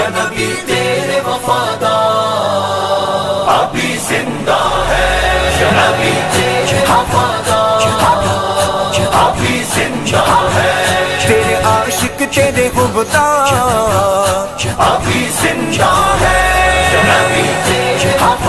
नबी तेरे वफादार अभी जिंदा है, या नबी तेरे वफादार अभी जिंदा है, तेरे आशिक तेरे खुबदार अभी जिंदा है, या नबी तेरे